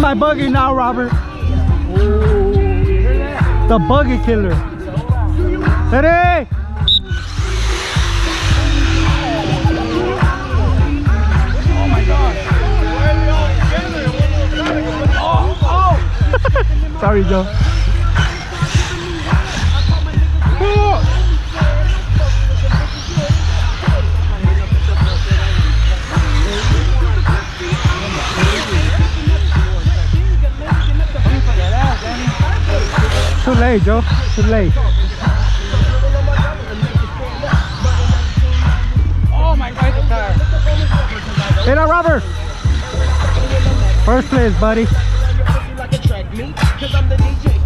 anti-buggy now, Robert. The buggy killer. Ready? Oh my God. Sorry, Joe. Too late, Joe. Too late. Oh my God, the car. Hey now, Robert. First place, buddy. Like a track meet, 'cause I'm the DJ.